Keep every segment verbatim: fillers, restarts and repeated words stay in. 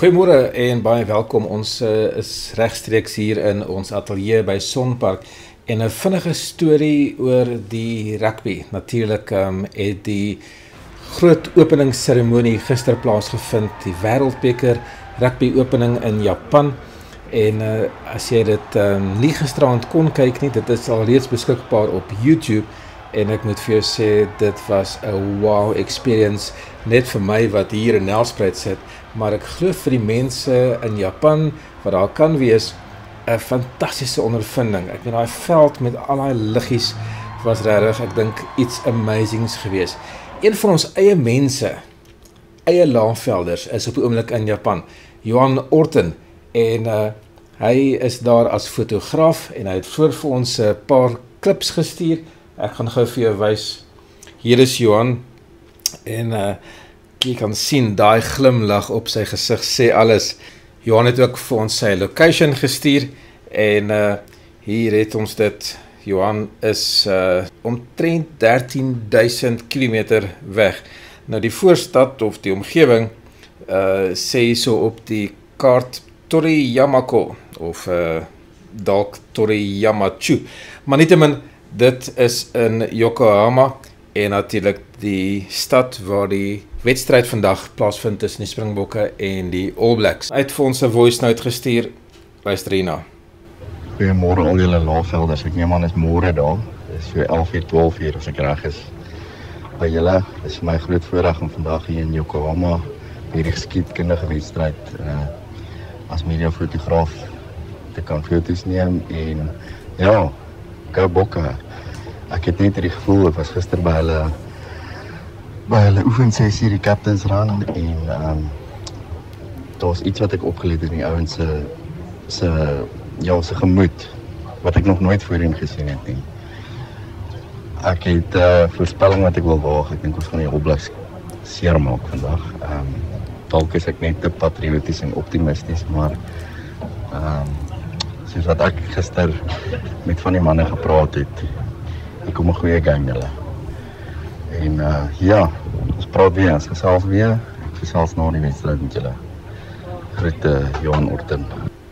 Goeiemôre en baie welkom. Ons uh, is regstreeks hier in ons ateljee by Sonpark en 'n vinnige storie oor die rugby. Natuurlik um, het die groot openingsseremonie gister plaasgevind, die Wêreldbeker rugby opening in Japan. En uh, as jy dit um, nie gisterand kon kyk nie, dit is al reeds beskikbaar op YouTube. En ek moet vir jou sê, dit was 'n wow experience, net vir my wat hier in Nelspruit sit, maar ek glo vir die mense in Japan, wat daar kan wees, 'n fantastiese ondervinding. Ek weet, daai veld met al daai liggies was regtig, ek dink, iets amazings gewees. Een van ons eie mense, eie laanvelders, is op die oomblik in Japan, Johan Orton, en uh, hy is daar as fotograaf, en hy het voor vir ons 'n paar klips gestuur. Ek gaan gou vir jou wys. Hier is Johan, en uh, jy kan sien, daai glimlag op sy gesig sê alles. Johan het ook vir ons sy location gestuur, en uh, hier het ons dit. Johan is uh, omtrent dertien duisend kilometer weg. Nou die voorstad of die omgewing uh, sê so op die kaart Toriyamako, of uh, dalk Toriyamachu, maar nietemin, dit is in Yokohama, en natuurlijk die stad waar die wedstrijd vandag plaasvind tussen die Springbokke en die All Blacks. Hy het vir ons 'n voice note gestuur. Luister hierna. Goeiemôre al julle laafvelders. Ek neem aan is môre daar. Dis so elf uur, twaalf uur as ek reg is. By julle is vir my groot voorreg om vandag hier in Yokohama hierdie geskiedkundige wedstryd uh, as mediafotograaf te kan foto's neem, en ja, go Bokke. Ek het net hierdie gevoel, ek was gister by hulle by hulle oefensessie, die captains run, en um, daar's iets wat ek opgelet het in die ouens se se ja, se gemoed, wat ek nog nooit voorheen gesien het nie. Ek het 'n uh, voorspelling wat ek wil waag. Ek dink ons gaan die All Blacks seermaak vandag. Um, dalk is ek net te patrioties en optimisties, maar um, soos wat ek gister met van die manne gepraat het, ek kom 'n goeie gang julle. En uh, ja, ons praat weer, ons gesels weer, ek gesels na die wedstryd met julle. Groete, Johan Orton.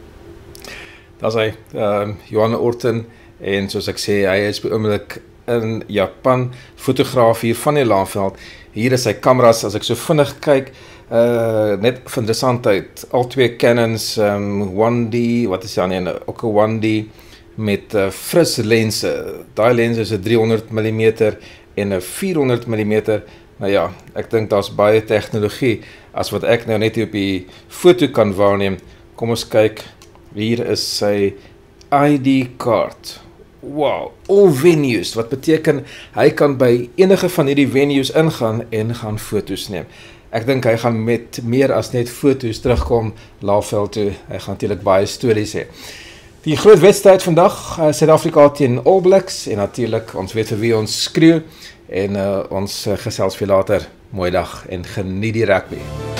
Daar's hy, um, Johan Orton, en soos ek sê, hy is by oomblik in Japan, fotograaf hier van die laanveld. Hier is sy kameras, as ek so vinnig kyk, uh, net van interessantheid, al twee Canons, um, one D, wat is die ander, ook 'n one D, met uh, fris lense. Daai lens is 'n driehonderd millimeter en 'n vierhonderd millimeter. Nou ja, ek dink daar's baie tegnologie as wat ek nou net op die foto kan waarneem. Kom ons kyk. Hier is sy I D kaart. Wow, all venues, wat beteken hy kan by enige van hierdie venues ingaan en gaan foto's neem. Ek dink hy gaan met meer as net foto's terugkom laafveld toe. Hy gaan natuurlik baie stories hê. Die groot wedstryd vandag, uh, Suid-Afrika teen All Blacks, en natuurlik, ons weet vir wie ons skreeu, en uh, ons uh, gesels vir later. Mooi dag en geniet die rugby.